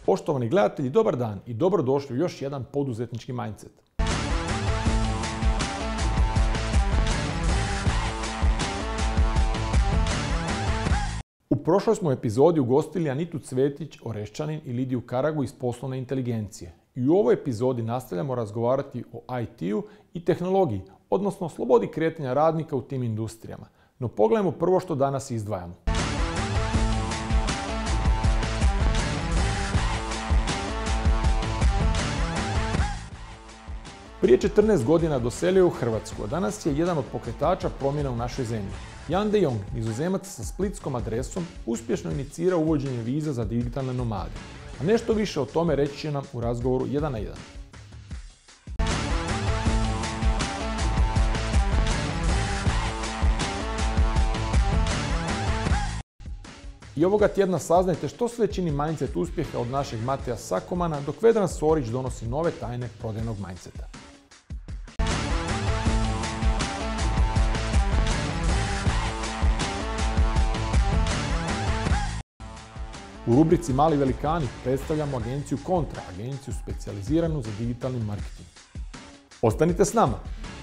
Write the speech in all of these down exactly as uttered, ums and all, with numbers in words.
Poštovani gledatelji, dobar dan i dobrodošli u još jedan poduzetnički mindset. U prošloj smo epizodi ugostili Anitu Cvetić Oreščanin i Lidiju Karagu iz poslovne inteligencije. I u ovoj epizodi nastavljamo razgovarati o I T-u i tehnologiji, odnosno slobodi kretanja radnika u tim industrijama. No pogledajmo prvo što danas izdvajamo. Prije četrnaest godina doselio je u Hrvatsku, a danas je jedan od pokretača promjena u našoj zemlji. Jan de Jong, Nizozemac sa splitskom adresom, uspješno inicira uvođenje viza za digitalne nomade. A nešto više o tome reći će nam u razgovoru jedan na jedan. I ovoga tjedna saznajte što sve čini mindset uspjeha od našeg Mateja Sakomana, dok Vedran Sorić donosi nove tajne prodajnog mindseta. U rubrici Mali velikani predstavljamo agenciju Kontra, agenciju specijaliziranu za digitalni marketing. Ostanite s nama!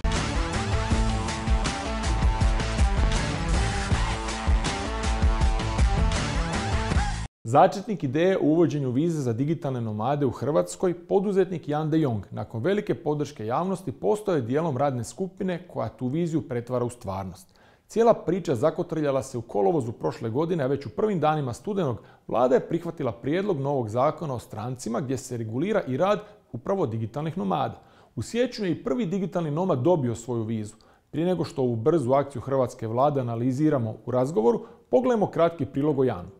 Začetnik ideje o uvođenju vize za digitalne nomade u Hrvatskoj, poduzetnik Jan de Jong, nakon velike podrške javnosti postao je dijelom radne skupine koja tu viziju pretvara u stvarnost. Cijela priča zakotrljala se u kolovozu prošle godine, a već u prvim danima studenog Vlada je prihvatila prijedlog novog zakona o strancima gdje se regulira i rad upravo digitalnih nomada. U siječnju je i prvi digitalni nomad dobio svoju vizu. Prije nego što ovu brzu akciju hrvatske Vlade analiziramo u razgovoru, pogledajmo kratki prilog o Janu.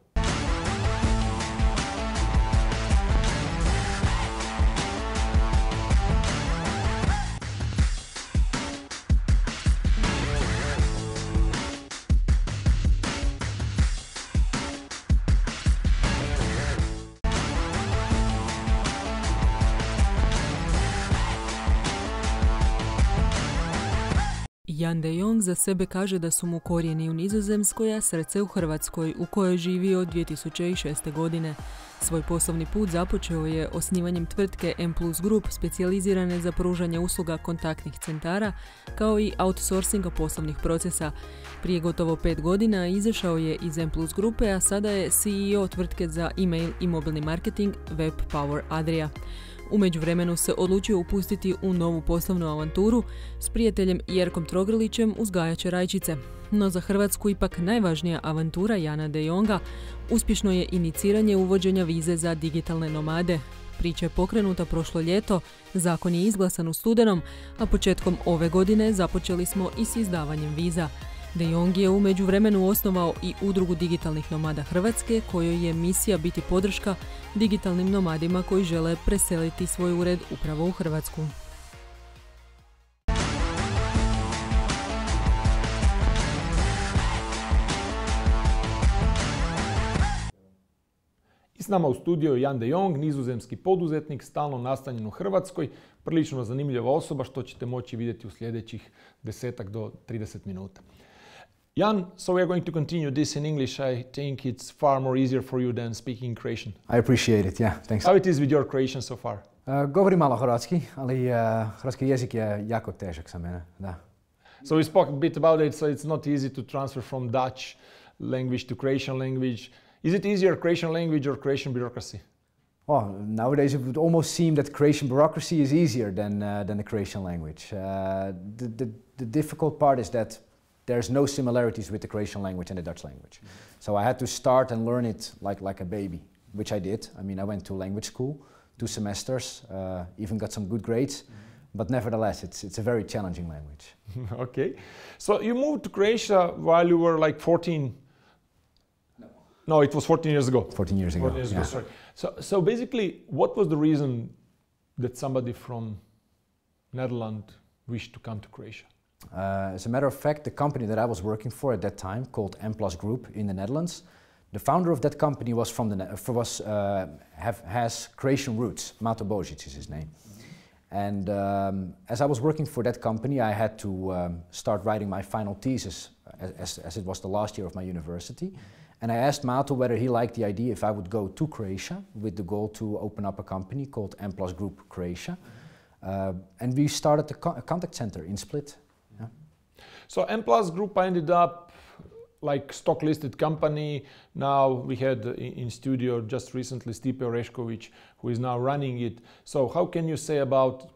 Jan de Jong za sebe kaže da su mu korijeni u Nizozemskoj, a srce u Hrvatskoj, u kojoj je živio od dvije tisuće šeste. godine. Svoj poslovni put započeo je osnivanjem tvrtke M plus Group, specijalizirane za pružanje usluga kontaktnih centara, kao i outsourcinga poslovnih procesa. Prije gotovo pet godina izašao je iz M plus grupe, a sada je C E O tvrtke za e-mail i mobilni marketing Web Power Adria. U međuvremenu se odlučio upustiti u novu poslovnu avanturu s prijateljem Jerkom Trogrlićem, uzgajače rajčice. No za Hrvatsku ipak najvažnija avantura Jana de Jonga uspješno je iniciranje uvođenja vize za digitalne nomade. Priča je pokrenuta prošlo ljeto, zakon je izglasan u studenom, a početkom ove godine započeli smo i s izdavanjem viza. De Jong je u međuvremenu osnovao i udrugu digitalnih nomada Hrvatske, kojoj je misija biti podrška digitalnim nomadima koji žele preseliti svoj ured upravo u Hrvatsku. I s nama u studiju je Jan de Jong, nizozemski poduzetnik, stalno nastanjen u Hrvatskoj, prilično zanimljiva osoba što ćete moći vidjeti u sljedećih desetak do trideset minuta. Jan, so we are going to continue this in English. I think it's far more easier for you than speaking Croatian. I appreciate it, yeah, thanks. How it is with your Croatian so far? Uh, govorim malo hrvatski, ali uh, hrvatski jezik je jako težak za mene, da. So we spoke a bit about it, so it's not easy to transfer from Dutch language to Croatian language. Is it easier Croatian language or Croatian bureaucracy? Oh, nowadays it would almost seem that Croatian bureaucracy is easier than, uh, than the Croatian language. Uh, the, the, the difficult part is that there's no similarities with the Croatian language and the Dutch language. Mm-hmm. So I had to start and learn it like, like a baby, which I did. I mean, I went to language school, two semesters, uh, even got some good grades, mm-hmm. but nevertheless, it's, it's a very challenging language. Okay. So you moved to Croatia while you were like fourteen? No. No, it was fourteen years ago. fourteen years ago, fourteen years yeah. ago, sorry. So, so basically, what was the reason that somebody from Netherlands wished to come to Croatia? Uh, as a matter of fact, the company that I was working for at that time, called M plus Group in the Netherlands, the founder of that company was from the ne was uh, have, has Croatian roots. Mato Božić is his name. Mm-hmm. And um, as I was working for that company, I had to um, start writing my final thesis, as, as it was the last year of my university. Mm-hmm. And I asked Mato whether he liked the idea if I would go to Croatia with the goal to open up a company called M Plus Group Croatia. Uh, and we started a, co a contact center in Split. Yeah. So M Plus Group ended up like stock listed company. Now we had in, in studio just recently Stipe Orešković, who is now running it. So how can you say about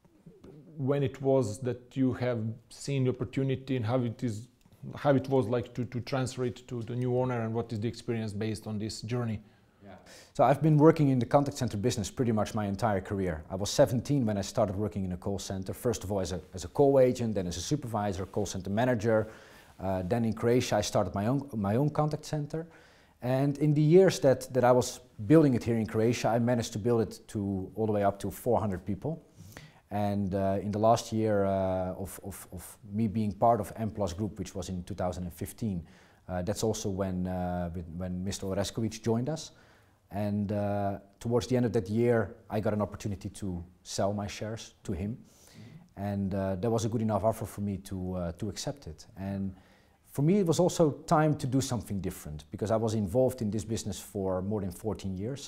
when it was that you have seen the opportunity and how it is, how it was like to, to transfer it to the new owner, and what is the experience based on this journey? Yeah. So I've been working in the contact center business pretty much my entire career. I was seventeen when I started working in a call center. First of all as a, as a call agent, then as a supervisor, call center manager. Uh, then in Croatia I started my own, my own contact center. And in the years that, that I was building it here in Croatia, I managed to build it to all the way up to four hundred people. And uh, in the last year uh, of, of, of me being part of M Plus Group, which was in two thousand fifteen, uh, that's also when, uh, when Mister Orešković joined us. And uh, towards the end of that year, I got an opportunity to sell my shares to him. Mm-hmm. And uh, that was a good enough offer for me to, uh, to accept it. And for me, it was also time to do something different, because I was involved in this business for more than fourteen years,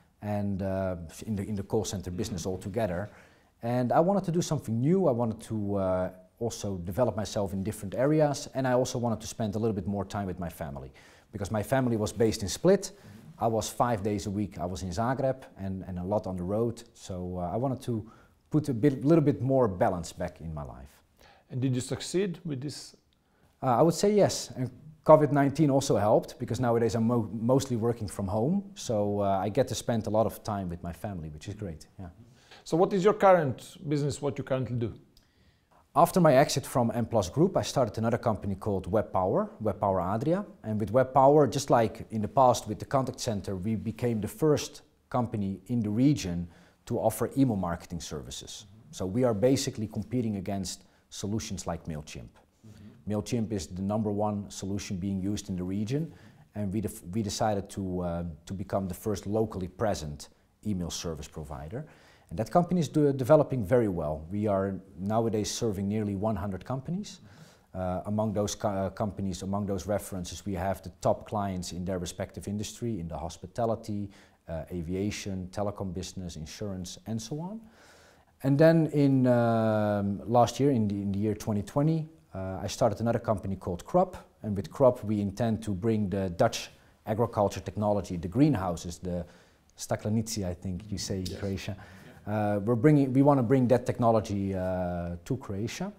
and uh, in, the, in the call center business altogether. And I wanted to do something new. I wanted to uh, also develop myself in different areas, and I also wanted to spend a little bit more time with my family, because my family was based in Split. I was five days a week, I was in Zagreb, and, and a lot on the road. So uh, I wanted to put a bit, little bit more balance back in my life. And did you succeed with this? Uh, I would say yes. And COVID nineteen also helped, because nowadays I'm mo mostly working from home. So uh, I get to spend a lot of time with my family, which is great. Yeah. So what is your current business, what you currently do? After my exit from M Plus Group, I started another company called WebPower, WebPower Adria. And with WebPower, just like in the past with the contact center, we became the first company in the region to offer email marketing services. Mm-hmm. So we are basically competing against solutions like MailChimp. Mm-hmm. MailChimp is the number one solution being used in the region, and we, we decided to, uh, to become the first locally present email service provider. And that company is do, developing very well. We are nowadays serving nearly one hundred companies. Uh, among those co uh, companies, among those references, we have the top clients in their respective industry, in the hospitality, uh, aviation, telecom business, insurance, and so on. And then in um, last year, in the, in the year twenty twenty, uh, I started another company called Crop. And with Crop, we intend to bring the Dutch agriculture technology, the greenhouses, the staklenici, I think you say in Croatia. Uh, we're bringing, we want to bring that technology uh, to Croatia.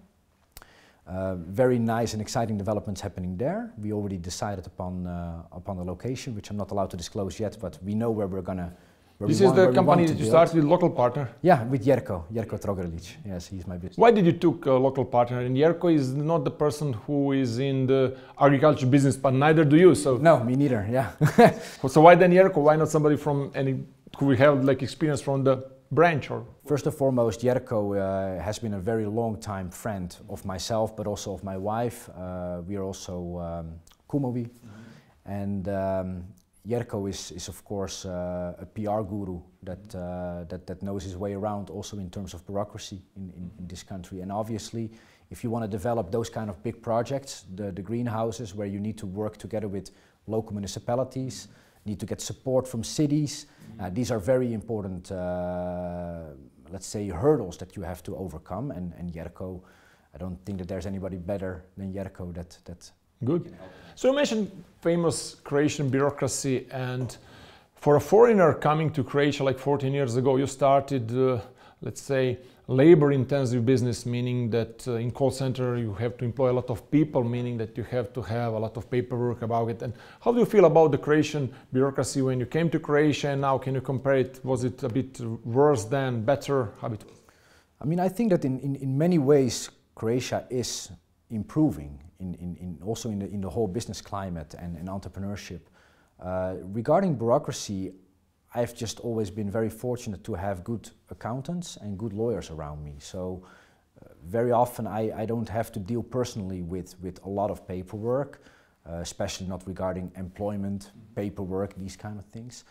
Uh, very nice and exciting developments happening there. We already decided upon uh, upon the location, which I'm not allowed to disclose yet, but we know where we're gonna. Where this we is want, the company that you started with local partner? Yeah, with Jerko, Jerko Trogorlić. Yes, he's my business. Why did you took a local partner? And Jerko is not the person who is in the agriculture business, but neither do you. So no, me neither. Yeah. So why then Jerko? Why not somebody from any who have like experience from the branch? Or first and foremost, Jerko uh, has been a very long time friend of myself, but also of my wife. Uh, we are also um, kumovi, mm-hmm. and um, Jerko is, is of course uh, a P R guru that, uh, that that knows his way around, also in terms of bureaucracy in, in, in this country. And obviously, if you want to develop those kind of big projects, the, the greenhouses where you need to work together with local municipalities, need to get support from cities. Uh, these are very important, uh, let's say, hurdles that you have to overcome. And, and Jerko, I don't think that there's anybody better than Jerko that, that Good. So you mentioned famous Croatian bureaucracy, and for a foreigner coming to Croatia like fourteen years ago, you started, uh, let's say, labor-intensive business, meaning that uh, in call center you have to employ a lot of people, meaning that you have to have a lot of paperwork about it. And how do you feel about the Croatian bureaucracy when you came to Croatia, and now can you compare it? Was it a bit worse than better? How it? I mean, I think that in, in, in many ways Croatia is improving, in, in, in also in the, in the whole business climate and, and entrepreneurship. Uh, regarding bureaucracy, I've just always been very fortunate to have good accountants and good lawyers around me. So uh, very often I, I don't have to deal personally with, with a lot of paperwork, uh, especially not regarding employment, paperwork, these kind of things.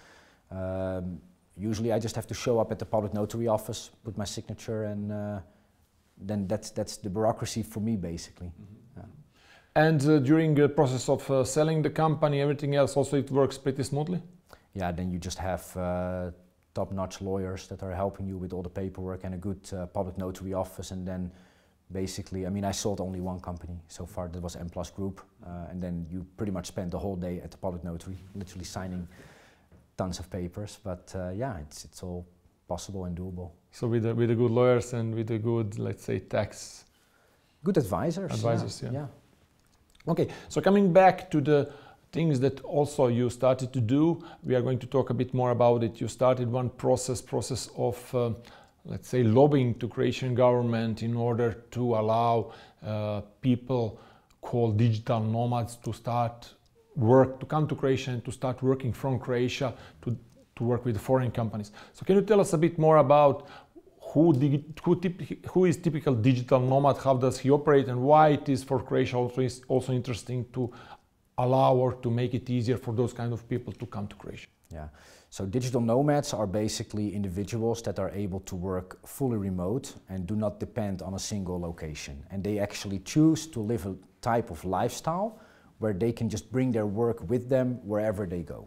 Um, usually I just have to show up at the public notary office, put my signature, and uh, then that's, that's the bureaucracy for me, basically. Mm-hmm. Yeah. And uh, during the process of uh, selling the company, everything else, also it works pretty smoothly? Yeah, then you just have uh, top-notch lawyers that are helping you with all the paperwork and a good uh, public notary office, and then basically, I mean, I sold only one company so far, that was M Plus Group, uh, and then you pretty much spend the whole day at the public notary, literally signing tons of papers, but uh, yeah, it's, it's all possible and doable. So with the, with the good lawyers and with the good, let's say, tax... Good advisors. Advisors, yeah. yeah. yeah. Okay, so coming back to the things that also you started to do, we are going to talk a bit more about it. You started one process, process of, uh, let's say, lobbying to Croatian government in order to allow uh, people called digital nomads to start work, to come to Croatia and to start working from Croatia to, to work with foreign companies. So can you tell us a bit more about who, who, who is typical digital nomad, how does he operate, and why it is for Croatia also, is also interesting to allow or to make it easier for those kind of people to come to Croatia? Yeah, so digital nomads are basically individuals that are able to work fully remote and do not depend on a single location. And they actually choose to live a type of lifestyle where they can just bring their work with them wherever they go.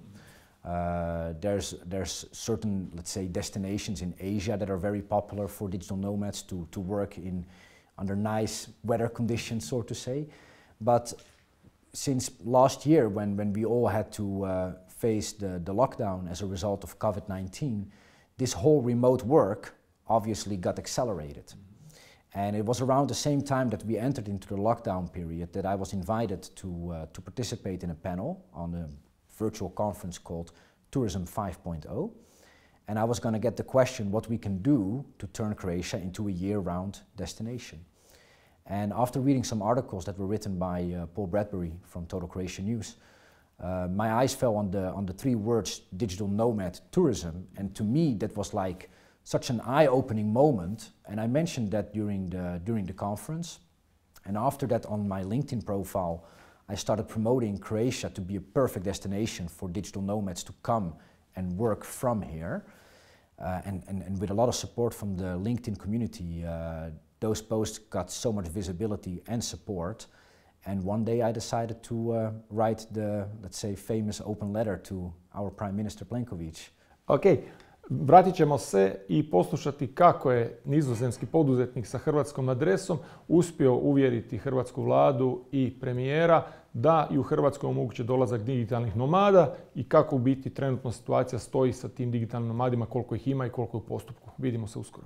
Uh, there's, there's certain, let's say, destinations in Asia that are very popular for digital nomads to, to work in under nice weather conditions, so to say. But since last year, when, when we all had to uh, face the, the lockdown as a result of COVID nineteen, this whole remote work obviously got accelerated. Mm-hmm. And it was around the same time that we entered into the lockdown period that I was invited to, uh, to participate in a panel on a virtual conference called Tourism five point oh. And I was going to get the question what we can do to turn Croatia into a year-round destination. And after reading some articles that were written by uh, Paul Bradbury from Total Croatian News, uh, my eyes fell on the, on the three words digital nomad tourism, and to me that was like such an eye-opening moment, and I mentioned that during the, during the conference. And after that, on my LinkedIn profile, I started promoting Croatia to be a perfect destination for digital nomads to come and work from here. Uh, and, and, and with a lot of support from the LinkedIn community, uh, those posts got so much visibility and support. And one day I decided to uh, write the, let's say, famous open letter to our Prime Minister Plenković. Okay. Vratit ćemo se i poslušati kako je nizozemski poduzetnik sa hrvatskom adresom uspio uvjeriti hrvatsku vladu i premijera da i u Hrvatskoj omoguće dolazak digitalnih nomada i kako u biti trenutno situacija stoji sa tim digitalnim nomadima, koliko ih ima i koliko je u postupku. Vidimo se uskoro.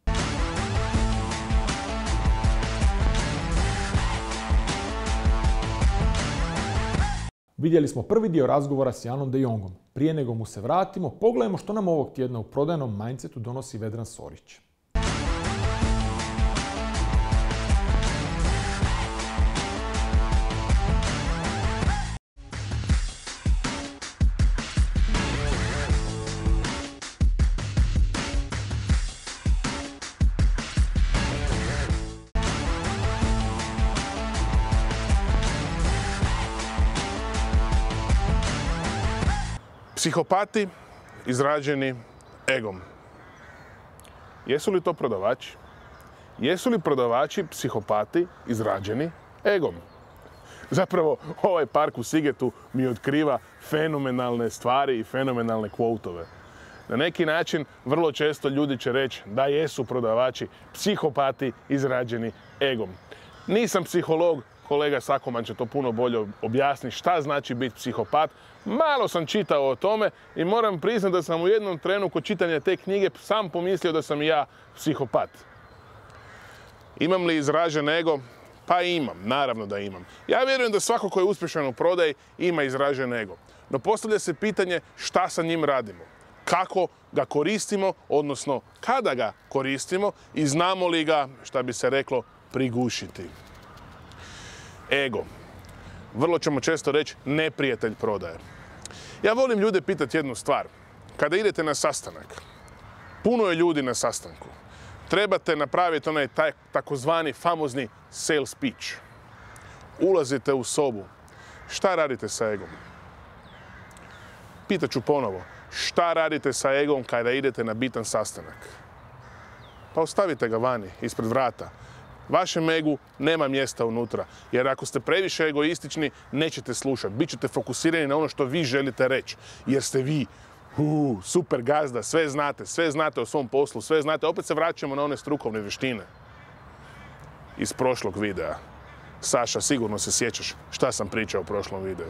Vidjeli smo prvi dio razgovora s Janom de Jongom. Prije nego mu se vratimo, pogledajmo što nam ovog tjedna u prodajnom mindsetu donosi Vedran Sorić. Psihopati izrađeni egom. Jesu li to prodavači? Jesu li prodavači psihopati izrađeni egom? Zapravo, ovaj park u Sigetu mi otkriva fenomenalne stvari i fenomenalne kvotove. Na neki način, vrlo često ljudi će reći da jesu prodavači psihopati izrađeni egom. Nisam psiholog, kolega Sakoman će to puno bolje objasniti šta znači biti psihopat. Malo sam čitao o tome i moram priznati da sam u jednom trenu kod čitanja te knjige sam pomislio da sam i ja psihopat. Imam li izražen ego? Pa imam, naravno da imam. Ja vjerujem da svako ko je uspješan u prodaji ima izražen ego. No postavlja se pitanje šta sa njim radimo. Kako ga koristimo, odnosno kada ga koristimo i znamo li ga, šta bi se reklo, prigušiti. Ego. Vrlo ćemo često reći neprijatelj prodaje. Ja volim ljude pitati jednu stvar. Kada idete na sastanak, puno je ljudi na sastanku. Trebate napraviti onaj taj takozvani famozni sales pitch. Ulazite u sobu. Šta radite sa egom? Pitaću ponovo. Šta radite sa egom kada idete na bitan sastanak? Pa ostavite ga vani, ispred vrata. Vašem egu nema mjesta unutra, jer ako ste previše egoistični, nećete slušati. Bićete fokusirani na ono što vi želite reći, jer ste vi uh, super gazda, sve znate, sve znate o svom poslu, sve znate. Opet se vraćamo na one strukovne vještine iz prošlog videa. Saša, sigurno se sjećaš šta sam pričao u prošlom videu.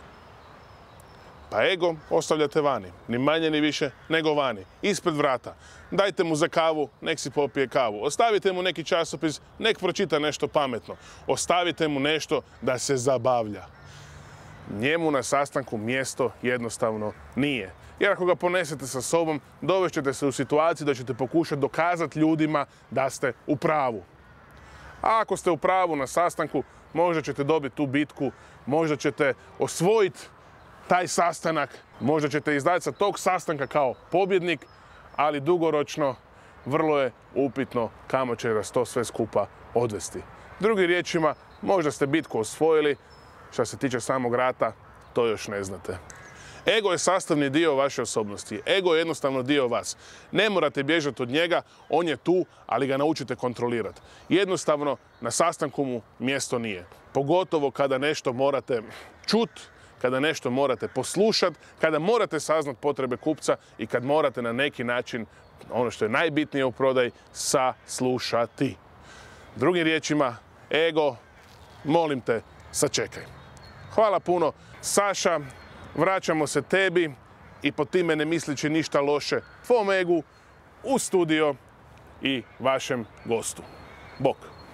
Pa ego ostavljate vani, ni manje ni više nego vani, ispred vrata. Dajte mu za kavu, nek si popije kavu. Ostavite mu neki časopis, nek pročita nešto pametno. Ostavite mu nešto da se zabavlja. Njemu na sastanku mjesto jednostavno nije. Jer ako ga ponesete sa sobom, dovešćete se u situaciju da ćete pokušati dokazati ljudima da ste u pravu. A ako ste u pravu na sastanku, možda ćete dobiti tu bitku, možda ćete osvojiti taj sastanak, možda ćete izaći sa tog sastanka kao pobjednik, ali dugoročno vrlo je upitno kamo će vas to sve skupa odvesti. Drugim riječima, možda ste bitku osvojili, što se tiče samog rata, to još ne znate. Ego je sastavni dio vaše osobnosti. Ego je jednostavno dio vas. Ne morate bježati od njega, on je tu, ali ga naučite kontrolirati. Jednostavno, na sastanku mu mjesto nije. Pogotovo kada nešto morate čuti, kada nešto morate poslušati, kada morate saznat potrebe kupca i kad morate na neki način, ono što je najbitnije u prodaji, saslušati. Drugim riječima, ego, molim te, sačekaj. Hvala puno, Saša, vraćamo se tebi i po time ne misleći ništa loše tvom egu, u studio i vašem gostu. Bok!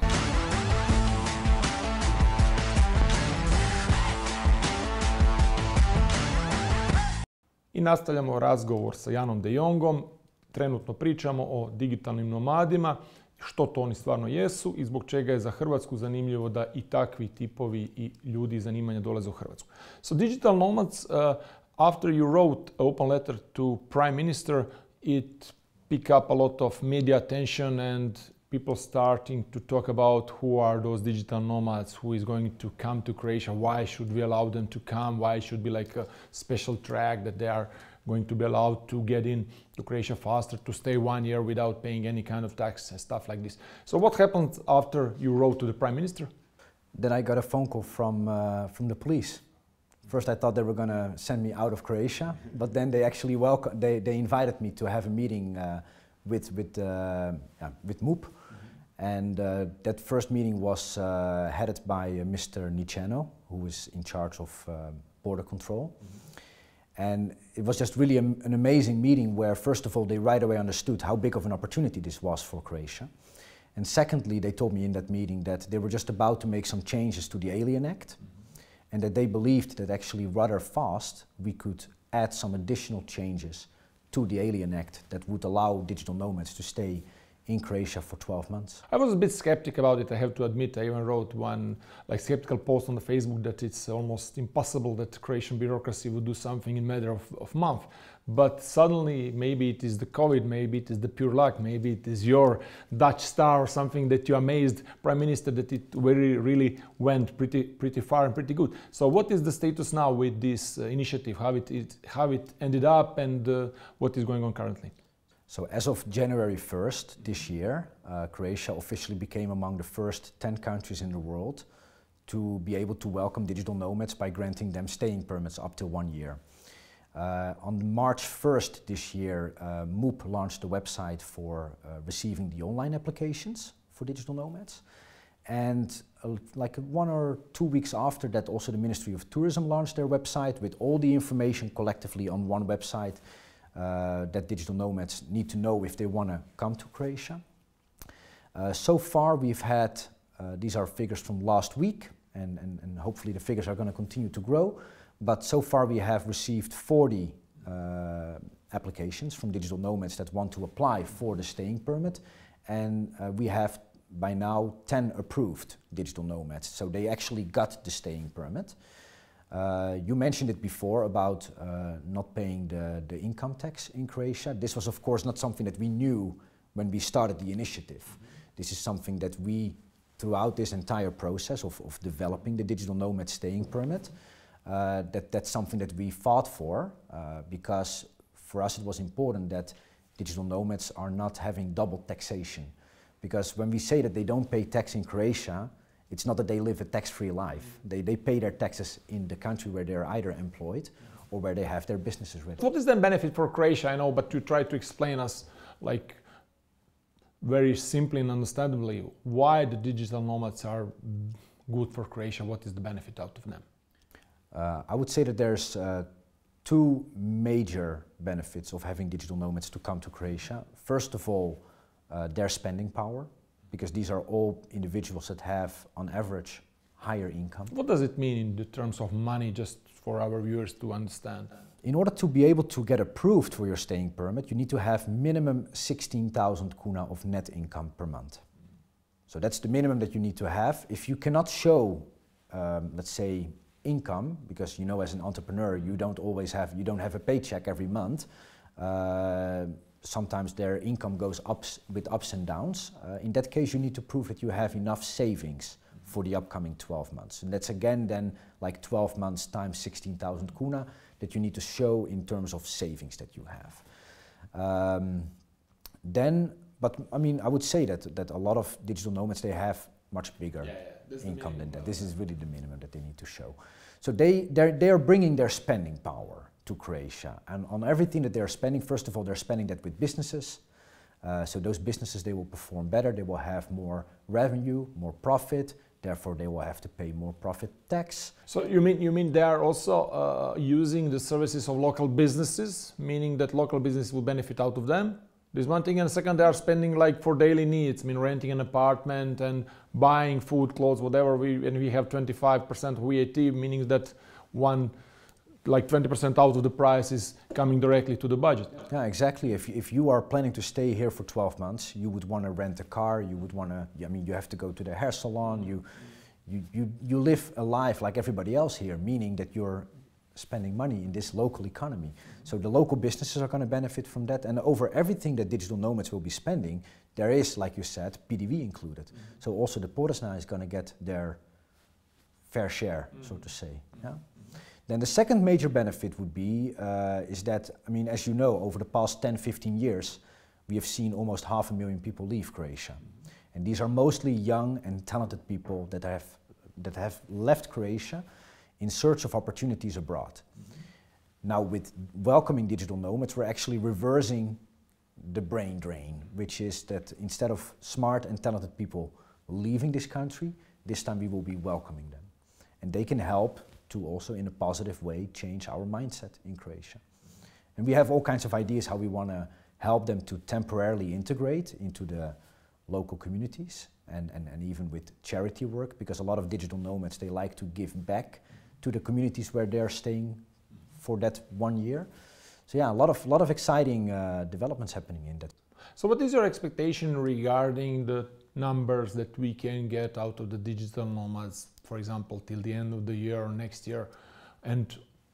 I nastavljamo razgovor sa Janom de Jongom. Trenutno pričamo o digitalnim nomadima, što to oni stvarno jesu i zbog čega je za Hrvatsku zanimljivo da i takvi tipovi i ljudi zanimanja dolaze u Hrvatsku. So digital nomads, uh, after you wrote an open letter to Prime Minister, it picked up a lot of media attention and people starting to talk about who are those digital nomads, who is going to come to Croatia, why should we allow them to come, why should be like a special track that they are going to be allowed to get in to Croatia faster, to stay one year without paying any kind of tax and stuff like this. So what happened after you wrote to the Prime Minister? Then I got a phone call from, uh, from the police. First I thought they were going to send me out of Croatia, but then they actually welcome, they, they invited me to have a meeting uh, with, with, uh, yeah, with M U P. And uh, that first meeting was uh, headed by uh, Mister Niceno, who was in charge of uh, border control. Mm-hmm. And it was just really a, an amazing meeting where, first of all, they right away understood how big of an opportunity this was for Croatia. And secondly, they told me in that meeting that they were just about to make some changes to the Alien Act, mm-hmm. and that they believed that actually rather fast we could add some additional changes to the Alien Act that would allow digital nomads to stay in Croatia for twelve months. I was a bit skeptic about it, I have to admit. I even wrote one like skeptical post on the Facebook that it's almost impossible that Croatian bureaucracy would do something in a matter of, of month. But suddenly, maybe it is the COVID, maybe it is the pure luck, maybe it is your Dutch star or something that you amazed Prime Minister that it very, really went pretty, pretty far and pretty good. So what is the status now with this uh, initiative? How it, it, how it ended up and uh, what is going on currently? So as of January first this year, uh, Croatia officially became among the first ten countries in the world to be able to welcome digital nomads by granting them staying permits up to one year. Uh, on March first this year, uh, M U P launched a website for uh, receiving the online applications for digital nomads. And uh, like one or two weeks after that, also the Ministry of Tourism launched their website with all the information collectively on one website Uh, that digital nomads need to know if they want to come to Croatia. Uh, so far we've had, uh, these are figures from last week, and, and, and hopefully the figures are going to continue to grow, but so far we have received forty uh, applications from digital nomads that want to apply for the staying permit, and uh, we have by now ten approved digital nomads, so they actually got the staying permit. Uh, you mentioned it before about uh, not paying the, the income tax in Croatia. This was of course not something that we knew when we started the initiative. Mm-hmm. This is something that we, throughout this entire process of, of developing the digital nomad staying permit, uh, that, that's something that we fought for, uh, because for us it was important that digital nomads are not having double taxation. Because when we say that they don't pay tax in Croatia, it's not that they live a tax-free life. They, they pay their taxes in the country where they're either employed or where they have their businesses with. What is the benefit for Croatia? I know, but to try to explain us, like, very simply and understandably, why the digital nomads are good for Croatia. What is the benefit out of them? Uh, I would say that there's uh, two major benefits of having digital nomads to come to Croatia. First of all, uh, their spending power, because these are all individuals that have, on average, higher income. What does it mean in the terms of money, just for our viewers to understand? In order to be able to get approved for your staying permit, you need to have minimum sixteen thousand kuna of net income per month. So that's the minimum that you need to have. If you cannot show, um, let's say, income, because you know as an entrepreneur you don't always have, you don't have a paycheck every month. Uh, sometimes their income goes ups with ups and downs. Uh, in that case you need to prove that you have enough savings for the upcoming twelve months. And that's again then like twelve months times sixteen thousand kuna that you need to show in terms of savings that you have. Um, then, but I mean, I would say that, that a lot of digital nomads, they have much bigger yeah, yeah. income than that. This is really the minimum that they need to show. So they, they are bringing their spending power to Croatia. And on everything that they're spending, first of all, they're spending that with businesses. Uh, so those businesses, they will perform better, they will have more revenue, more profit, therefore they will have to pay more profit tax. So you mean, you mean they are also uh, using the services of local businesses, meaning that local business will benefit out of them? This one thing, and second, they are spending like for daily needs, I mean renting an apartment and buying food, clothes, whatever, we, and we have twenty-five percent V A T, meaning that one, like twenty percent out of the price is coming directly to the budget. Yeah, exactly. If, if you are planning to stay here for twelve months, you would want to rent a car, you would want to, I mean, you have to go to the hair salon, you, you, you, you live a life like everybody else here, meaning that you're spending money in this local economy. So the local businesses are going to benefit from that, and over everything that digital nomads will be spending, there is, like you said, P D V included. Mm-hmm. So also the Porezna is going to get their fair share, mm-hmm. so to say. Yeah? Mm-hmm. Then the second major benefit would be, uh, is that, I mean, as you know, over the past ten, fifteen years, we have seen almost half a million people leave Croatia. Mm-hmm. And these are mostly young and talented people that have, that have left Croatia in search of opportunities abroad. Mm-hmm. Now with welcoming digital nomads, we're actually reversing the brain drain, which is that instead of smart and talented people leaving this country, this time we will be welcoming them. And they can help to also in a positive way change our mindset in Croatia. And we have all kinds of ideas how we want to help them to temporarily integrate into the local communities and, and, and even with charity work, because a lot of digital nomads, they like to give back to the communities where they're staying for that one year. So yeah, a lot of, lot of exciting uh, developments happening in that. So what is your expectation regarding the numbers that we can get out of the digital nomads, for example, till the end of the year or next year? And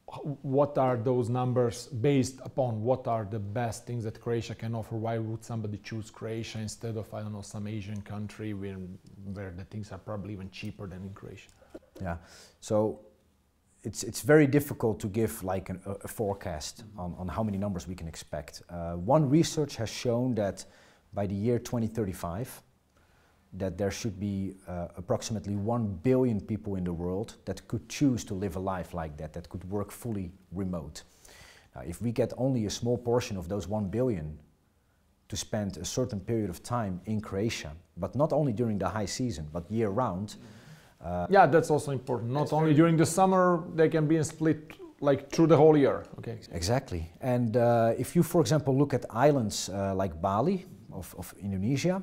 what are those numbers based upon? What are the best things that Croatia can offer? Why would somebody choose Croatia instead of, I don't know, some Asian country where, where the things are probably even cheaper than in Croatia? Yeah, so It's, it's very difficult to give like an, a, a forecast mm-hmm. on, on how many numbers we can expect. Uh, one research has shown that by the year twenty thirty-five, that there should be uh, approximately one billion people in the world that could choose to live a life like that, that could work fully remote. Now, if we get only a small portion of those one billion to spend a certain period of time in Croatia, but not only during the high season, but year round, mm-hmm. Uh, yeah, that's also important. Not only during the summer, they can be split like through the whole year. Okay. Exactly. And uh, if you, for example, look at islands uh, like Bali of, of Indonesia,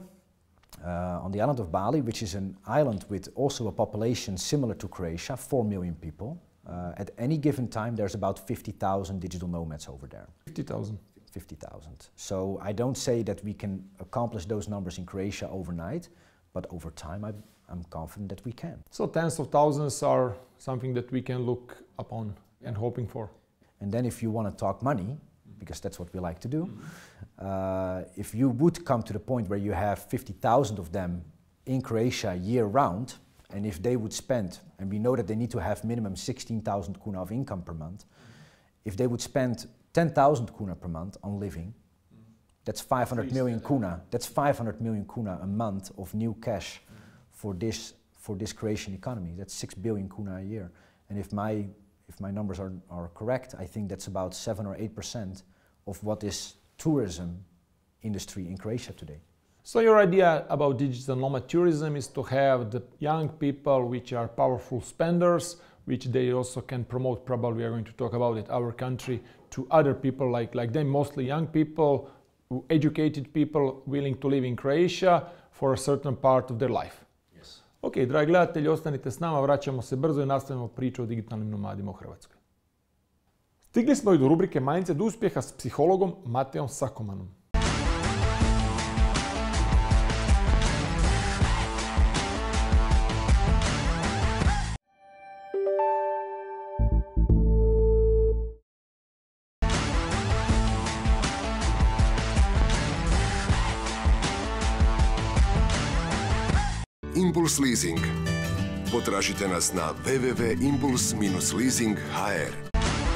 uh, on the island of Bali, which is an island with also a population similar to Croatia, four million people, uh, at any given time there's about fifty thousand digital nomads over there. fifty thousand? fifty thousand. So I don't say that we can accomplish those numbers in Croatia overnight, but over time I I'm confident that we can. So tens of thousands are something that we can look upon yeah. and hoping for. And then if you want to talk money, because that's what we like to do, mm-hmm. uh, if you would come to the point where you have fifty thousand of them in Croatia year round, and if they would spend, and we know that they need to have minimum sixteen thousand kuna of income per month, mm-hmm. if they would spend ten thousand kuna per month on living, mm-hmm. That's five hundred million kuna. That's five hundred million kuna a month of new cash for this for this Croatian economy. That's six billion kuna a year. And if my if my numbers are, are correct, I think that's about seven or eight percent of what is tourism industry in Croatia today. So your idea about digital nomad tourism is to have the young people which are powerful spenders, which they also can promote, probably we are going to talk about it, our country, to other people like, like them, mostly young people, educated people willing to live in Croatia for a certain part of their life. Yes. Ok, dragi gledatelji, ostanite s nama, vraćamo se brzo i nastavimo priču o digitalnim nomadima u Hrvatskoj. Stigli smo i do rubrike Mindset uspjeha s psihologom Mateom Sakomanom. Impuls Leasing. Potražite nas na w w w tačka impuls dash leasing tačka h r.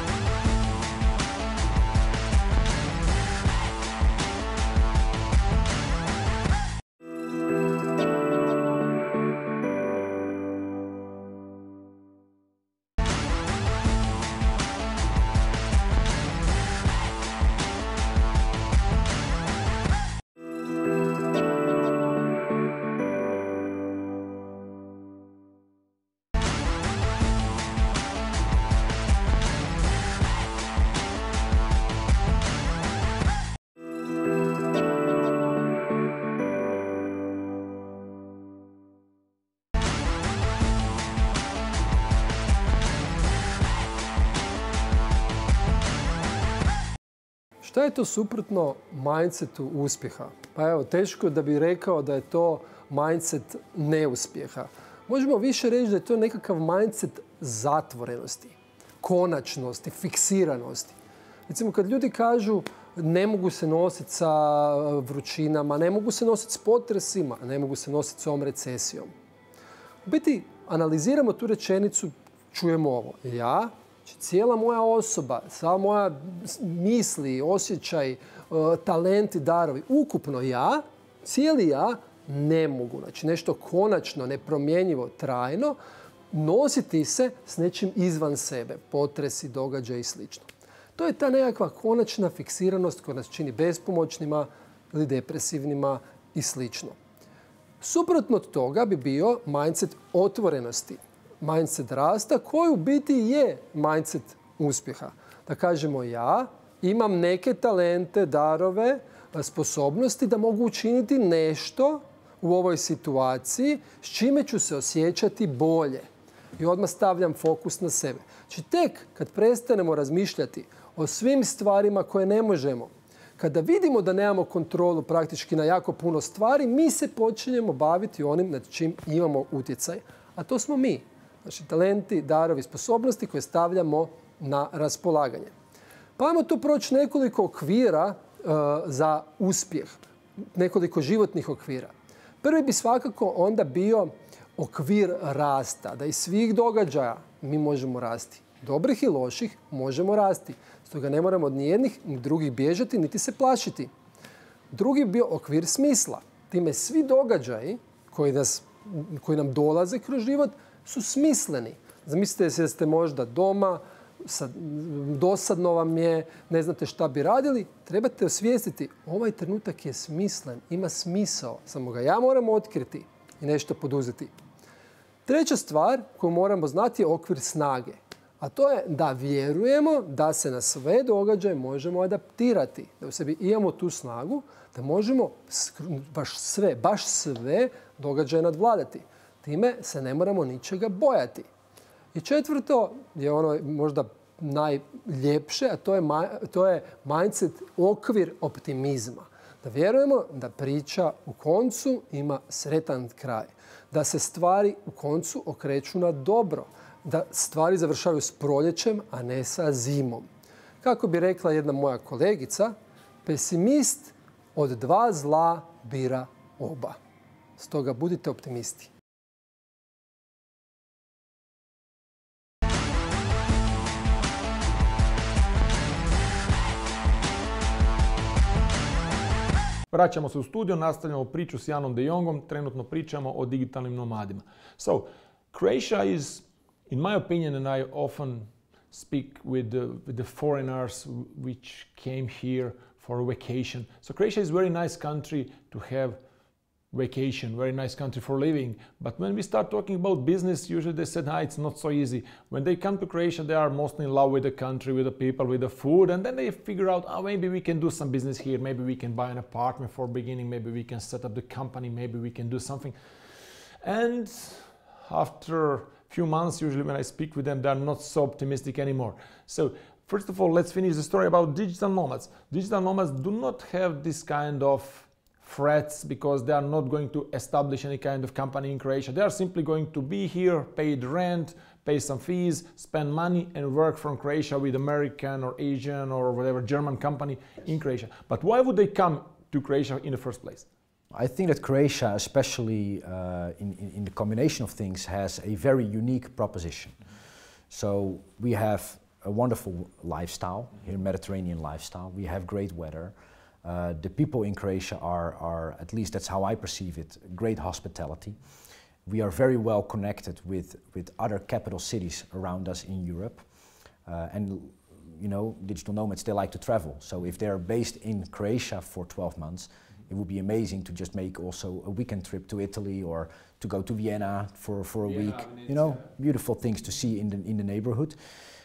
Šta je to suprotno mindsetu uspjeha? Pa evo, teško da bi rekao da je to mindset neuspjeha. Možemo više reći da je to nekakav mindset zatvorenosti, konačnosti, fiksiranosti. Recimo, kad ljudi kažu ne mogu se nositi sa vrućinama, ne mogu se nositi s potresima, ne mogu se nositi s ovom recesijom. U biti, analiziramo tu rečenicu, čujemo ovo. Ja, znači cijela moja osoba, sva moja misli, osjećaj, talenti, darovi, ukupno ja, cijeli ja, ne mogu. Znači nešto konačno, nepromjenjivo, trajno, nositi se s nečim izvan sebe, potresi, događaj i sl. To je ta nekakva konačna fiksiranost koja nas čini bespomoćnima ili depresivnima i sl. Suprotno od toga bi bio mindset otvorenosti, mindset rasta koji u biti je mindset uspjeha. Da kažemo ja imam neke talente, darove, sposobnosti da mogu učiniti nešto u ovoj situaciji s čime ću se osjećati bolje. I odmah stavljam fokus na sebe. Znači tek kad prestanemo razmišljati o svim stvarima koje ne možemo, kada vidimo da nemamo kontrolu praktički na jako puno stvari, mi se počinjemo baviti onim nad čim imamo utjecaj. A to smo mi. Znači talenti, darovi, sposobnosti koje stavljamo na raspolaganje. Pa ajmo tu proći nekoliko okvira uh, za uspjeh. Nekoliko životnih okvira. Prvi bi svakako onda bio okvir rasta. Da iz svih događaja mi možemo rasti. Dobrih i loših možemo rasti. Stoga ne moramo od nijednih ni drugih bježati niti se plašiti. Drugi bi bio okvir smisla. Time svi događaji koji, nas, koji nam dolaze kroz život su smisleni. Zamislite se da ste možda doma, sad, dosadno vam je, ne znate šta bi radili, trebate osvijestiti ovaj trenutak je smislen, ima smisao, samo ga ja moram otkriti i nešto poduzeti. Treća stvar koju moramo znati je okvir snage. A to je da vjerujemo da se na sve događaje možemo adaptirati. Da u sebi imamo tu snagu da možemo baš sve, baš sve događaje nadvladati. Time se ne moramo ničega bojati. I četvrto je ono možda najljepše, a to je, to je mindset, okvir optimizma. Da vjerujemo da priča u koncu ima sretan kraj. Da se stvari u koncu okreću na dobro. Da stvari završavaju s proljećem, a ne sa zimom. Kako bi rekla jedna moja kolegica, pesimist od dva zla bira oba. Stoga budite optimisti. Vraćamo se u studio, nastavljamo priču s Janom de Jongom, trenutno pričamo o digitalnim nomadima. So, Croatia is, in my opinion, and I often speak with the, with the foreigners which came here for a vacation. So Croatia is a very nice country to have vacation, very nice country for living. But when we start talking about business, usually they said, ah, it's not so easy. When they come to Croatia, they are mostly in love with the country, with the people, with the food. And then they figure out, oh, maybe we can do some business here. Maybe we can buy an apartment for beginning. Maybe we can set up the company. Maybe we can do something. And after a few months, usually when I speak with them, they're not so optimistic anymore. So first of all, let's finish the story about digital nomads. Digital nomads do not have this kind of threats because they are not going to establish any kind of company in Croatia. They are simply going to be here, pay the rent, pay some fees, spend money and work from Croatia with American or Asian or whatever German company in Croatia. But why would they come to Croatia in the first place? I think that Croatia, especially uh, in, in, in the combination of things, has a very unique proposition. So we have a wonderful lifestyle, here Mediterranean lifestyle. We have great weather. Uh, the people in Croatia are, are, at least that's how I perceive it, great hospitality. We are very well connected with, with other capital cities around us in Europe. Uh, and, you know, digital nomads, they like to travel. So if they're based in Croatia for twelve months, it would be amazing to just make also a weekend trip to Italy or to go to Vienna for, for a yeah, week. You know, beautiful things to see in the, in the neighborhood.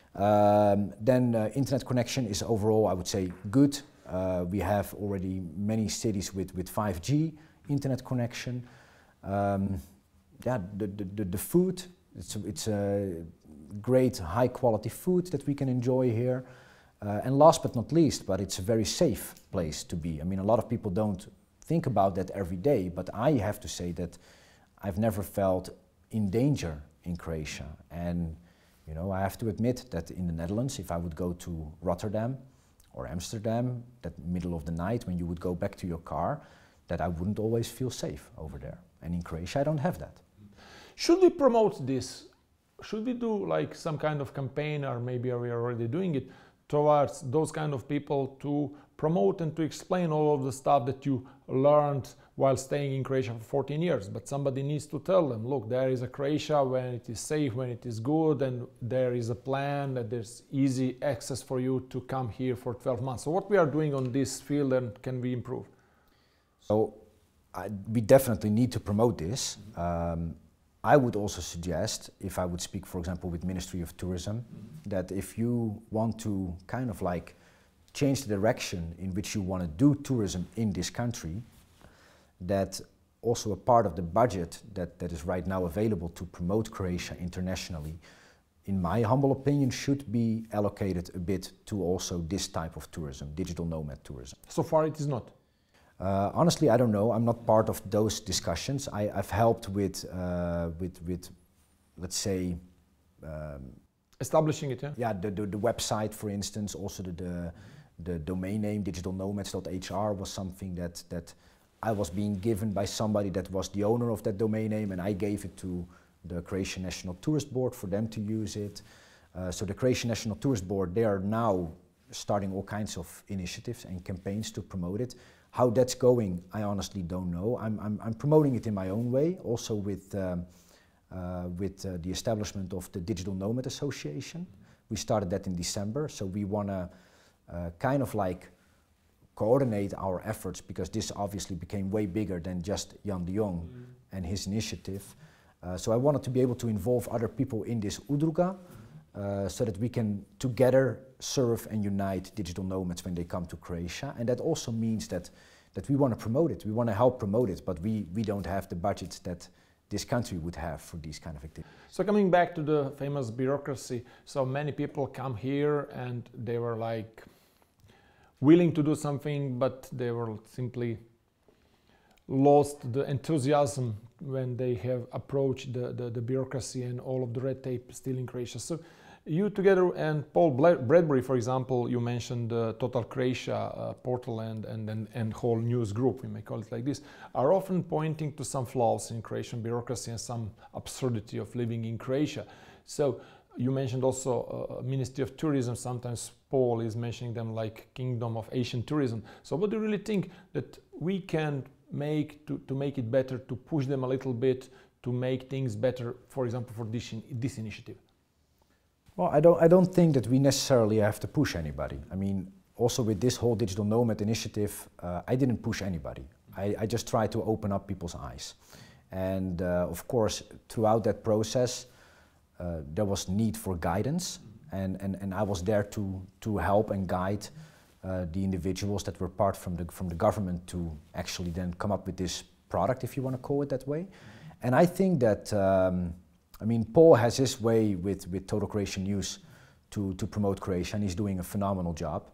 Um, then uh, internet connection is overall, I would say, good. Uh, we have already many cities with, with five G internet connection. Um, yeah, the, the, the food, it's, it's a great high quality food that we can enjoy here. Uh, and last but not least, but it's a very safe place to be. I mean, a lot of people don't think about that every day, but I have to say that I've never felt in danger in Croatia. And, you know, I have to admit that in the Netherlands, if I would go to Rotterdam, or Amsterdam, that middle of the night when you would go back to your car, that I wouldn't always feel safe over there. And in Croatia, I don't have that. Should we promote this? Should we do like some kind of campaign, or maybe we are already doing it, towards those kind of people to promote and to explain all of the stuff that you learned while staying in Croatia for fourteen years? But somebody needs to tell them, look, there is a Croatia when it is safe, when it is good, and there is a plan, that there's easy access for you to come here for twelve months. So what we are doing on this field, and can we improve? So I, we definitely need to promote this. Um, I would also suggest, if I would speak, for example, with Ministry of Tourism, mm-hmm. that if you want to kind of like change the direction in which you want to do tourism in this country, that also a part of the budget that, that is right now available to promote Croatia internationally, in my humble opinion, should be allocated a bit to also this type of tourism, digital nomad tourism. So far it is not? Uh, honestly, I don't know. I'm not part of those discussions. I, I've helped with, uh, with, with, let's say, um, establishing it, yeah? Yeah, the, the, the website, for instance, also the, the, the domain name, digital nomads dot H R, was something that, that I was being given by somebody that was the owner of that domain name, and I gave it to the Croatian National Tourist Board for them to use it. Uh, so the Croatian National Tourist Board, they are now starting all kinds of initiatives and campaigns to promote it. How that's going, I honestly don't know. I'm, I'm, I'm promoting it in my own way, also with, um, uh, with uh, the establishment of the Digital Nomad Association. We started that in December, so we want to uh, kind of like coordinate our efforts, because this obviously became way bigger than just Jan de Jong mm. and his initiative. Uh, so I wanted to be able to involve other people in this udruga, uh, so that we can together serve and unite digital nomads when they come to Croatia. And that also means that, that we want to promote it, we want to help promote it, but we, we don't have the budgets that this country would have for these kind of activities. So coming back to the famous bureaucracy, so many people come here and they were like willing to do something, but they were simply lost the enthusiasm when they have approached the, the, the bureaucracy and all of the red tape still in Croatia. So you together and Paul Bradbury, for example, you mentioned the Total Croatia uh, portal and, and, and, and whole news group, we may call it like this, are often pointing to some flaws in Croatian bureaucracy and some absurdity of living in Croatia. So you mentioned also uh, Ministry of Tourism. Sometimes Paul is mentioning them like Kingdom of Asian Tourism. So what do you really think that we can make to, to make it better, to push them a little bit, to make things better, for example, for this, in, this initiative? Well, I don't, I don't think that we necessarily have to push anybody. I mean, also with this whole Digital Nomad initiative, uh, I didn't push anybody. I, I just tried to open up people's eyes. And uh, of course, throughout that process, uh, there was need for guidance. And, and, and I was there to, to help and guide uh, the individuals that were part from the, from the government to actually then come up with this product, if you want to call it that way. And I think that, um, I mean, Paul has his way with, with Total Croatian News to, to promote Croatia, and he's doing a phenomenal job.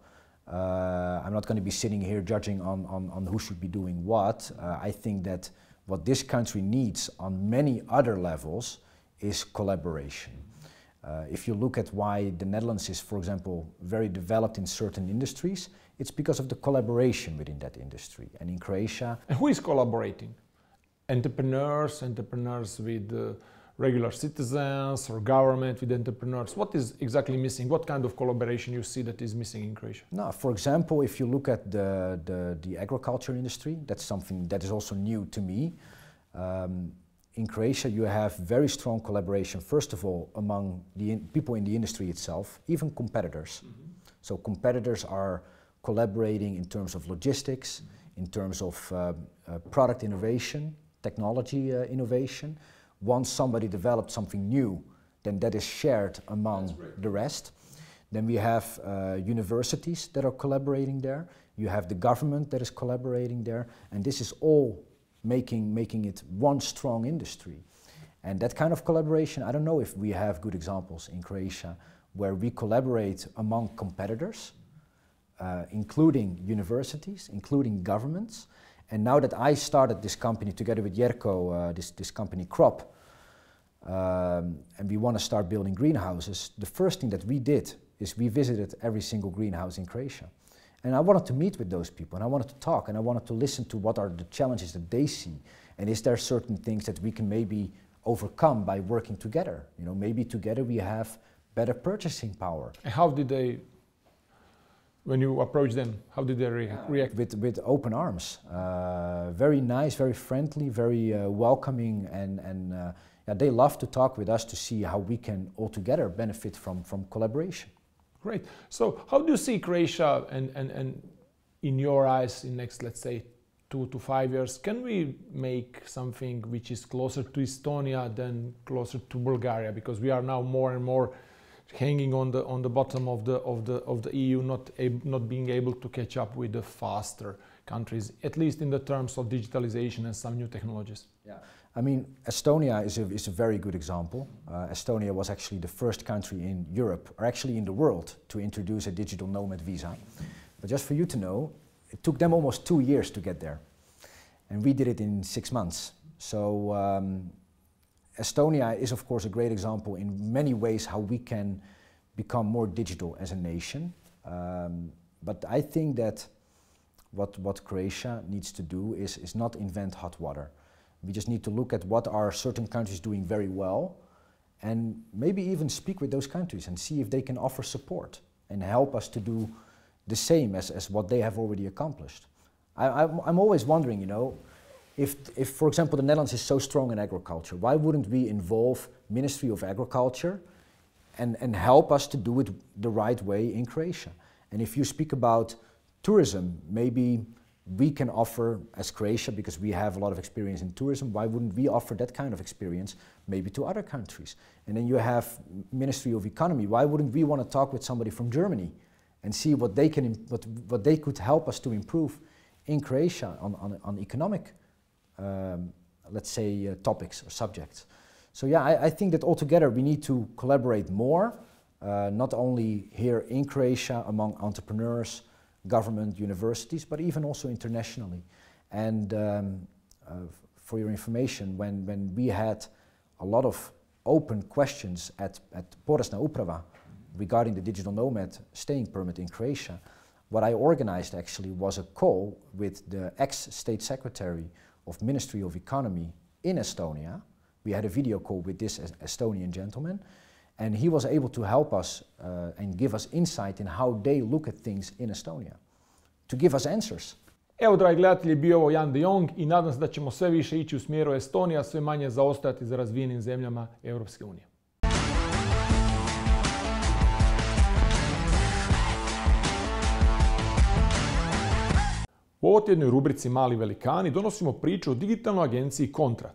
Uh, I'm not going to be sitting here judging on, on, on who should be doing what. Uh, I think that what this country needs on many other levels is collaboration. Uh, if you look at why the Netherlands is, for example, very developed in certain industries, it's because of the collaboration within that industry. And in Croatia... And who is collaborating? Entrepreneurs, entrepreneurs with uh, regular citizens, or government with entrepreneurs? What is exactly missing? What kind of collaboration you see that is missing in Croatia? No, for example, if you look at the, the, the agriculture industry, that's something that is also new to me. Um, in Croatia, you have very strong collaboration, first of all, among the in people in the industry itself, even competitors. Mm-hmm. So competitors are collaborating in terms of logistics, mm-hmm. in terms of uh, uh, product innovation, technology uh, innovation. Once somebody developed something new, then that is shared among the rest. Then we have uh, universities that are collaborating there. You have the government that is collaborating there. And this is all making, making it one strong industry. And that kind of collaboration, I don't know if we have good examples in Croatia where we collaborate among competitors, uh, including universities, including governments. And now that I started this company together with Jerko, uh, this, this company Crop, um, and we want to start building greenhouses, the first thing that we did is we visited every single greenhouse in Croatia. And I wanted to meet with those people, and I wanted to talk, and I wanted to listen to what are the challenges that they see, and is there certain things that we can maybe overcome by working together. You know, maybe together we have better purchasing power. And how did they, when you approach them, how did they re react? With, with open arms. Uh, very nice, very friendly, very uh, welcoming, and, and uh, yeah, they love to talk with us to see how we can all together benefit from, from collaboration. Great. So how do you see Croatia and, and, and in your eyes in next, let's say, two to five years? Can we make something which is closer to Estonia than closer to Bulgaria? Because we are now more and more hanging on the on the bottom of the of the of the E U, not ab not being able to catch up with the faster countries, at least in the terms of digitalization and some new technologies. Yeah, I mean, Estonia is a is a very good example. Uh, Estonia was actually the first country in Europe, or actually in the world, to introduce a digital nomad visa. But just for you to know, it took them almost two years to get there, and we did it in six months. So. Um, Estonia is, of course, a great example in many ways how we can become more digital as a nation. Um, but I think that what, what Croatia needs to do is, is not invent hot water. We just need to look at what are certain countries doing very well, and maybe even speak with those countries and see if they can offer support and help us to do the same as, as what they have already accomplished. I, I'm, I'm always wondering, you know, If, if, for example, the Netherlands is so strong in agriculture, why wouldn't we involve Ministry of Agriculture and, and help us to do it the right way in Croatia? And if you speak about tourism, maybe we can offer, as Croatia, because we have a lot of experience in tourism, why wouldn't we offer that kind of experience maybe to other countries? And then you have Ministry of Economy, why wouldn't we want to talk with somebody from Germany and see what they, can, what, what they could help us to improve in Croatia on, on, on economic Um, let's say, uh, topics or subjects. So yeah, I, I think that altogether we need to collaborate more, uh, not only here in Croatia among entrepreneurs, government, universities, but even also internationally. And um, uh, for your information, when, when we had a lot of open questions at, at Porezna Uprava regarding the digital nomad staying permit in Croatia, what I organized actually was a call with the ex-state secretary of Ministry of Economy in Estonia. We had a video call with this Estonian gentleman, and he was able to help us uh, and give us insight in how they look at things in Estonia, to give us answers. Evo, dragi gledatelji, bio ovo Jan de Jong i nadam se da ćemo sve više ići u smjeru Estonije, a sve manje zaostajati za razvijenim zemljama Europske unije. U ovotjednoj rubrici Mali velikani donosimo priču o digitalnoj agenciji Kontra.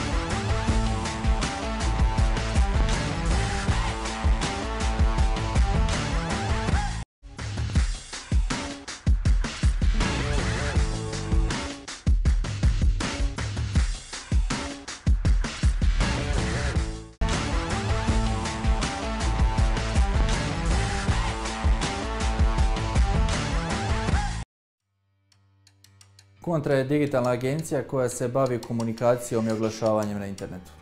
Kontra je digitalna agencija koja se bavi komunikacijom i oglašavanjem na internetu.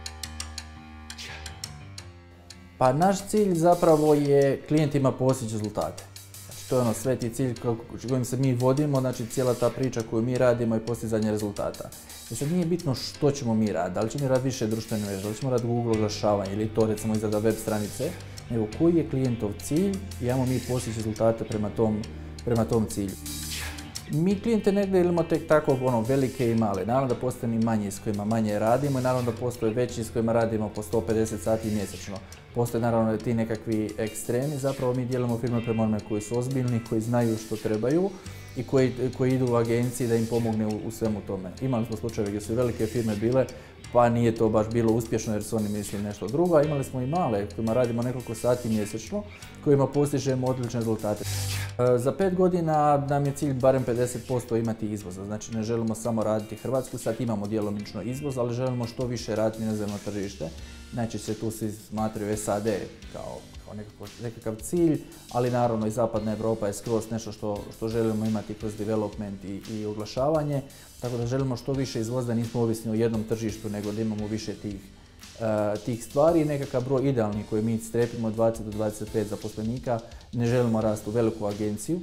Pa naš cilj zapravo je klijentima postići rezultate. Znači, to je ono sveti cilj kojim se mi vodimo, znači cijela ta priča koju mi radimo je postizanje rezultata. I sad nije bitno što ćemo mi raditi, da li ćemo raditi više društvene mreže, da li ćemo raditi Google oglašavanje ili to recimo izrada web stranice, nego koji je klijentov cilj i ajmo mi postići rezultate prema tom, prema tom cilju. Mi klijente ne gledamo tek tako ono, velike i male. Naravno da postoje i manji s kojima manje radimo i naravno da postoje veći s kojima radimo po sto pedeset sati mjesečno. Postoje naravno ti nekakvi ekstremi, zapravo mi dijelimo firme prema onome koji su ozbiljni, koji znaju što trebaju i koji, koji idu u agenciji da im pomogne u, u svemu tome. Imali smo slučajeve gdje su velike firme bile, pa nije to baš bilo uspješno jer su oni mislili nešto drugo, a imali smo i male kojima radimo nekoliko sati mjesečno, kojima postižemo odlične rezultate. Za pet godina nam je cilj barem pedeset posto imati izvoza, znači ne želimo samo raditi Hrvatsku, sad imamo djelomično izvoz, ali želimo što više raditi inozemno tržište. Najčešće tu se smatraju S A D kao, kao nekakav, nekakav cilj, ali naravno i zapadna Europa je skroz nešto što, što želimo imati kroz development i, i oglašavanje, tako da želimo što više izvoza, da nismo ovisni o jednom tržištu, nego da imamo više tih, uh, tih stvari i nekakav broj idealni koji mi strepimo od dvadeset do dvadeset pet zaposlenika, ne želimo rasti u veliku agenciju.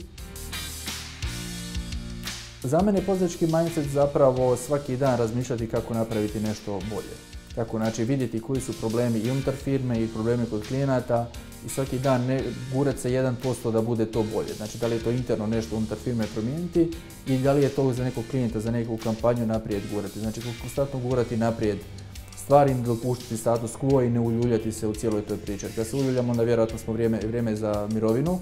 Za mene je poduzetnički mindset zapravo svaki dan razmišljati kako napraviti nešto bolje. Kako znači vidjeti koji su problemi i unutar firme i problemi kod klijenata i svaki dan ne gurati se jedan posto da bude to bolje. Znači da li je to interno nešto unutar firme promijeniti i da li je to za nekog klijenta, za neku kampanju naprijed gurati. Znači konstantno gurati naprijed stvari, ne dopuštati status quo i ne uljuljati se u cijeloj toj priči. Kad se uljuljamo onda vjerojatno smo vrijeme, vrijeme za mirovinu.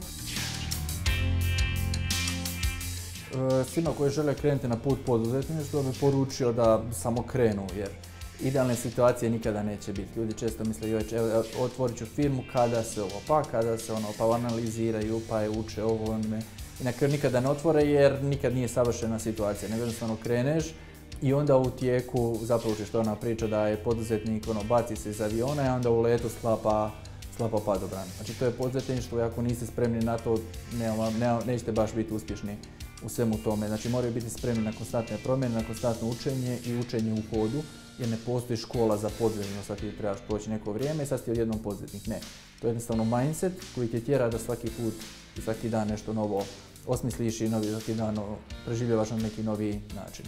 Svima koji žele krenuti na put poduzetništva bih poručio da samo krenu jer idealne situacije nikada neće biti. Ljudi često misle, joj, evo, otvorit ću firmu kada se ovo, pa kada se ono, pa analiziraju, pa je uče ovo, onome. I na kraju nikada ne otvore jer nikad nije savršena situacija. Nego jednostavno kreneš i onda u tijeku zapravo učiš to ona priča da je poduzetnik, ono, baci se iz aviona i onda u letu sklapa, sklapa padobran. Znači to je poduzetništvo i ako niste spremni na to, ne, ne, nećete baš biti uspješni u svemu tome. Znači moraju biti spremni na konstantne promjene, na konstantno učenje i učenje u hodu. Jer ne postoji škola za poduzetnost, sad ti trebaš proći neko vrijeme i sad si odjednom poduzetnik. Ne, to je jednostavno mindset koji te tjera da svaki put i svaki dan nešto novo osmisliš i novi, svaki dan preživljavaš na neki novi način.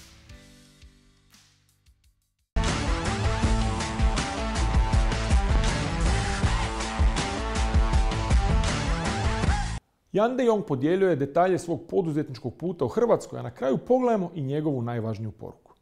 Jan de Jong podijelio je detalje svog poduzetničkog puta u Hrvatskoj, a na kraju pogledajmo i njegovu najvažniju poruku.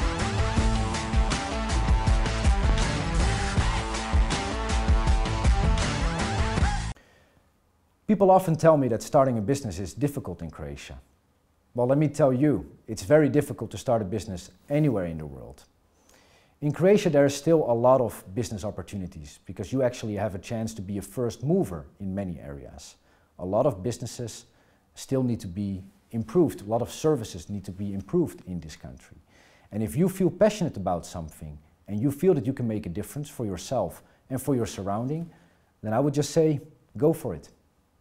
People often tell me that starting a business is difficult in Croatia. Well, let me tell you, it's very difficult to start a business anywhere in the world. In Croatia, there is still a lot of business opportunities because you actually have a chance to be a first mover in many areas. A lot of businesses still need to be improved. A lot of services need to be improved in this country. And if you feel passionate about something and you feel that you can make a difference for yourself and for your surrounding, then I would just say, go for it.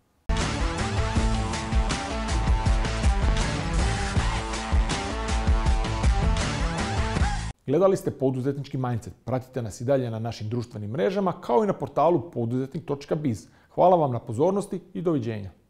Gledali ste Poduzetnički mindset. Pratite nas i dalje na našim društvenim mrežama kao i na portalu poduzetnik točka biz. Hvala vam na pozornosti i doviđenja.